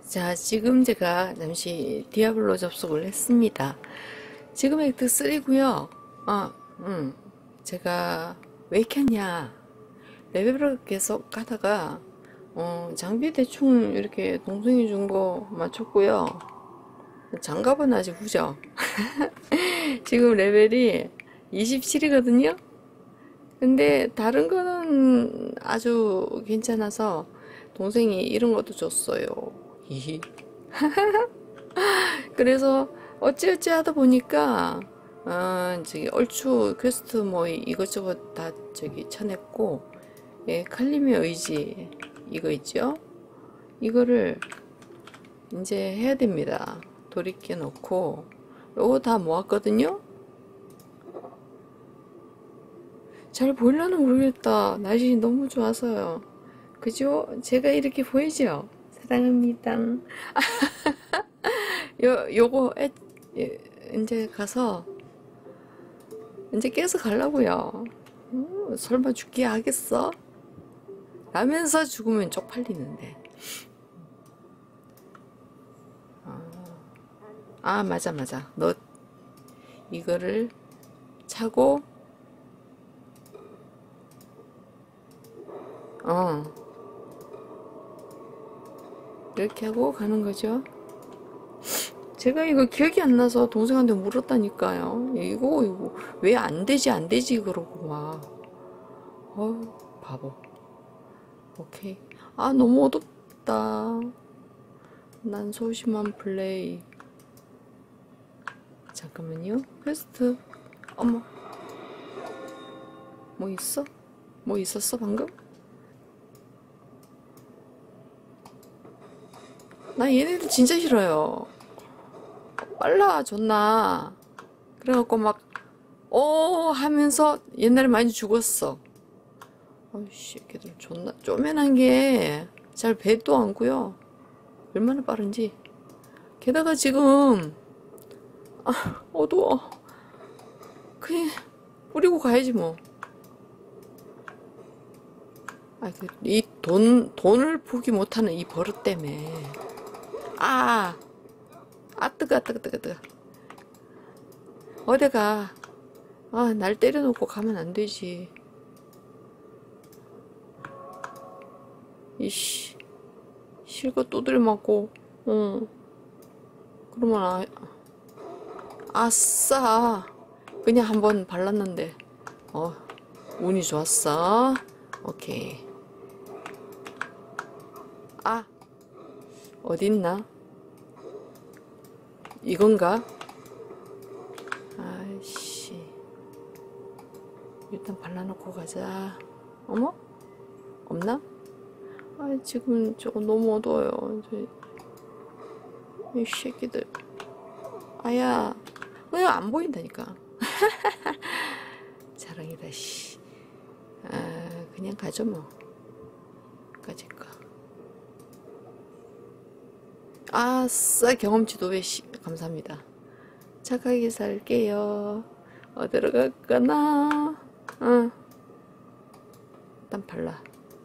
자, 지금 제가 잠시 디아블로 접속을 했습니다. 지금 액트 3고요. 제가 왜 켰냐. 레벨을 계속 가다가 장비 대충 이렇게 동생이 준 거 맞췄고요. 장갑은 아직 후죠. 지금 레벨이 27이거든요. 근데 다른 거는 아주 괜찮아서 동생이 이런 것도 줬어요. 히히. 그래서 어찌어찌 하다 보니까 저기 얼추 퀘스트 뭐 이것저것 다 저기 쳐냈고, 예, 칼림의 의지 이거 있죠? 이거를 이제 해야 됩니다. 돌이켜 놓고 요거 다 모았거든요. 잘 보이려나 모르겠다. 날씨 너무 좋아서요. 그죠? 제가 이렇게 보이죠? 사랑합니다. 요거 이제 가서 이제 깨서 가려고요. 설마 죽기 하겠어? 라면서 죽으면 쪽팔리는데. 맞아. 너 이거를 차고 이렇게 하고 가는 거죠. 제가 이거 기억이 안 나서 동생한테 물었다니까요. 이거 왜 안 되지 그러고 막. 바보. 오케이. 너무 어둡다. 난 소심한 플레이. 잠깐만요. 퀘스트. 어머. 뭐 있어? 뭐 있었어 방금? 나 얘네들 진짜 싫어요. 빨라 줬나. 그래갖고 막 하면서 옛날에 많이 죽었어. 아이씨, 걔들 존나 쪼맨한 게 잘 배도 않고요. 얼마나 빠른지. 게다가 지금 어두워. 그냥 뿌리고 가야지 뭐. 이 돈을 포기 못하는 이 버릇 때문에. 뜨거. 어디가. 날 때려놓고 가면 안 되지. 이씨. 실컷 두드려 맞고, 그러면, 아싸. 그냥 한번 발랐는데, 운이 좋았어. 오케이. 어딨나? 이건가? 아이씨. 일단 발라놓고 가자. 어머? 없나? 지금 저거 너무 어두워요. 이 새끼들. 그냥 안 보인다니까. 자랑이다, 씨. 그냥 가죠, 뭐. 까짓거. 아싸, 경험치 도배, 감사합니다. 착하게 살게요. 어디로 갈까나? 일단 발라.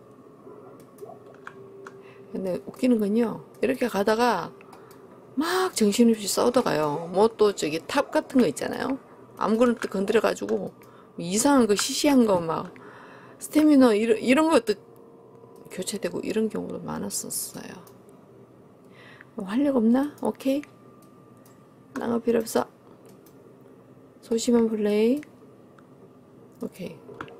근데 웃기는 건요, 이렇게 가다가 막 정신없이 싸우다가요, 뭐 또 저기 탑 같은 거 있잖아요. 아무거나 또 건드려가지고 이상한 거 시시한 거 막 스태미너 이런 것도 교체되고 이런 경우도 많았었어요. 활력 없나? 오케이. 낭어 필요 없어. 소심한 플레이. 오케이.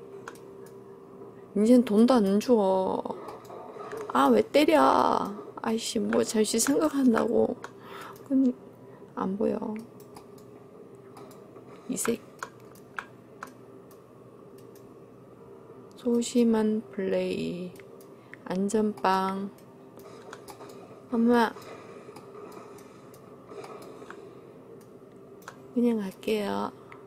이젠 돈도 안 줘. 왜 때려. 아이씨, 뭐 잠시 생각한다고. 근데 안 보여. 이색. 소심한 플레이. 안전빵. 엄마. 그냥 갈게요.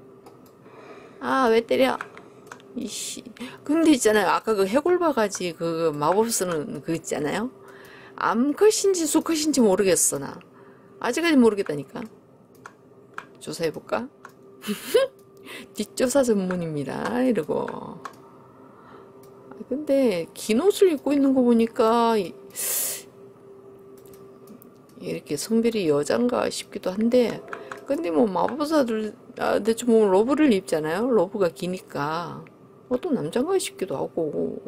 왜 때려. 이씨. 근데 있잖아요. 아까 그 해골바가지 그 마법 쓰는 그 있잖아요. 암컷인지 수컷인지 모르겠어, 나. 아직까지 모르겠다니까. 조사해볼까? 뒷조사 전문입니다. 이러고. 근데 긴 옷을 입고 있는 거 보니까 이렇게 성별이 여잔가 싶기도 한데, 근데 뭐 마법사들 대충 뭐 로브를 입잖아요. 로브가 기니까 또 남잔가 싶기도 하고.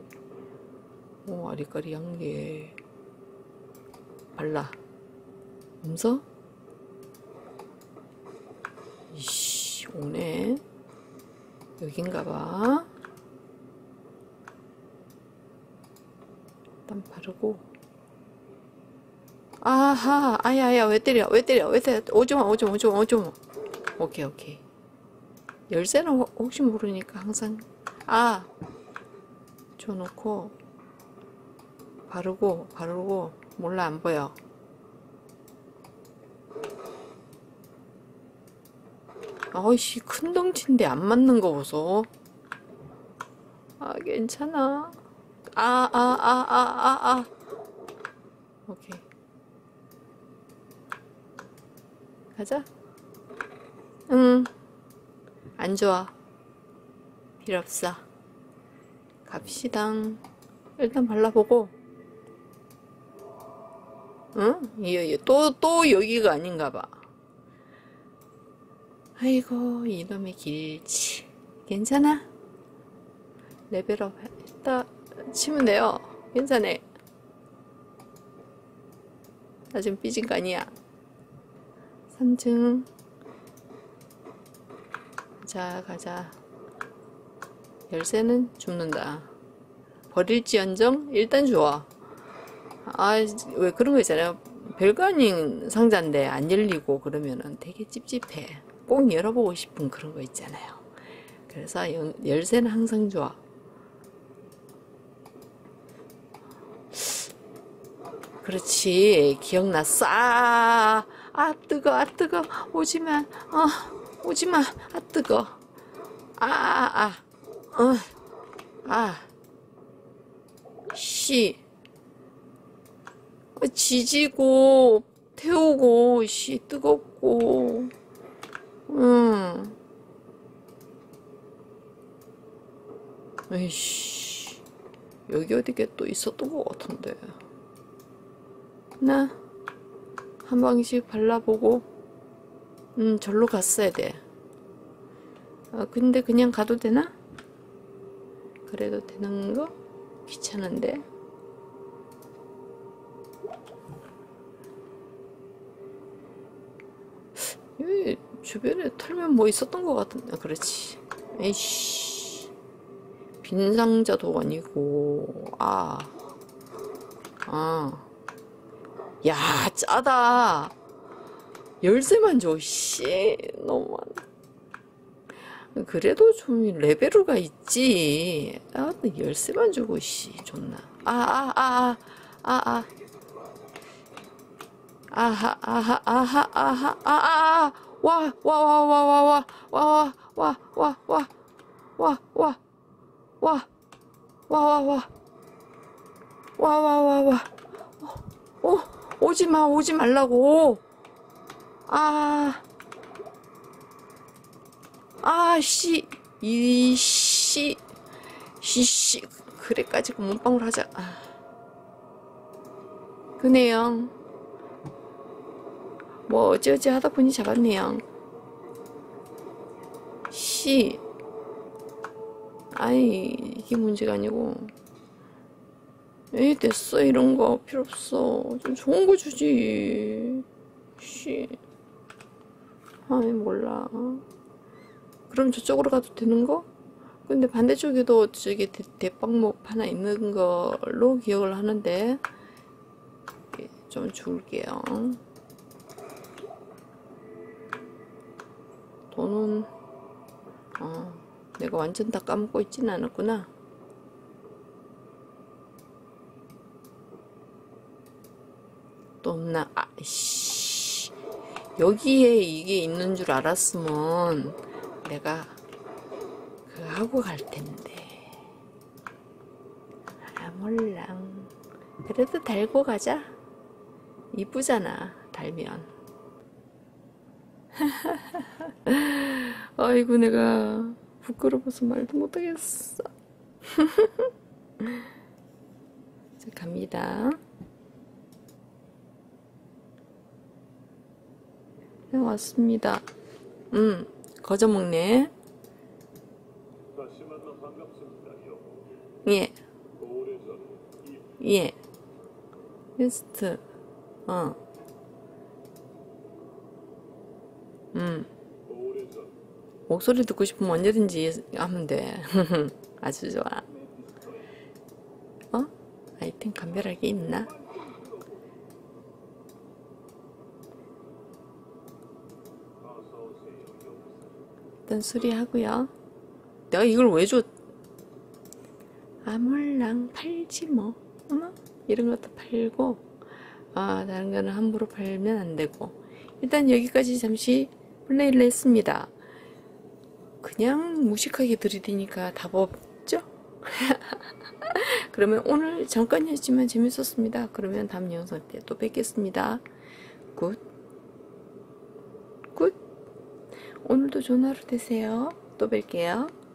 아리까리한 게 발라. 음서? 이씨, 오네. 여긴가봐. 일단 바르고. 아하, 아야야, 왜 때려, 왜 때려, 왜 때려. 오지마, 오지마, 오지마, 오지마. 오케이, 오케이. 열쇠는 혹시 모르니까 항상, 줘놓고, 바르고, 몰라, 안 보여. 아이씨, 큰 덩치인데 안 맞는 거 보소. 괜찮아. 오케이. 가자. 응. 안 좋아. 필요 없어. 갑시다. 일단 발라보고. 응? 또 여기가 아닌가 봐. 아이고, 이놈의 길치. 괜찮아? 레벨업 했다 치면 돼요. 괜찮아. 나 지금 삐진 거 아니야. 3층. 가자. 열쇠는 줍는다. 버릴지언정 일단 줘. 왜 그런 거 있잖아요. 별거 아닌 상자인데 안 열리고 그러면은 되게 찝찝해. 꼭 열어보고 싶은 그런 거 있잖아요. 그래서 열쇠는 항상 좋아. 그렇지. 기억났어. 뜨거. 오지마. 오지마. 뜨거. 씨. 지지고, 태우고, 뜨겁고. 에이씨. 여기 어디게 또 있었던 것 같은데. 한 방씩 발라보고. 절로 갔어야 돼. 근데 그냥 가도 되나? 그래도 되는 거? 귀찮은데. 여기 주변에 털면 뭐 있었던 것 같은데. 그렇지. 에이씨. 빈 상자도 아니고. 야, 짜다. 열쇠만 줘. 씨, 너무하네. 그래도 좀 레벨우가 있지. 열쇠만 주고, 씨, 존나. 오지마, 오지 말라고. 씨. 그래까지 몸빵을 하자. 그네요. 뭐 어찌어찌 하다 보니 잡았네요. 이게 문제가 아니고. 됐어. 이런 거 필요 없어. 좀 좋은 거 주지. 몰라. 그럼 저쪽으로 가도 되는 거? 근데 반대쪽에도 저기 대빵목 하나 있는 걸로 기억을 하는데. 좀 줄게요. 돈은 내가 완전 다 까먹고 있지는 않았구나. 또 없나? 여기에 이게 있는 줄 알았으면 내가 그거 하고 갈 텐데. 몰라. 그래도 달고 가자. 이쁘잖아, 달면. 아이고, 내가 부끄러워서 말도 못하겠어. 자, 갑니다. 해왔습니다. 거저먹네. 다시 만나 반갑습니다, 여보. 예, 오래전 예. 베스트. 오래전 목소리 듣고 싶으면 언제든지 하면 돼. 아주 좋아. 아이템 감별할 게 있나? 어서 오세요, 여보. 일단 수리하고요. 내가 이걸 왜 줘? 아몰랑 팔지 뭐. 어머? 이런 것도 팔고, 다른 거는 함부로 팔면 안 되고. 일단 여기까지 잠시 플레이를 했습니다. 그냥 무식하게 들이대니까 답 없죠? 그러면 오늘 잠깐이었지만 재밌었습니다. 그러면 다음 영상 때 또 뵙겠습니다. 굿. 굿. 오늘도 좋은 하루 되세요. 또 뵐게요.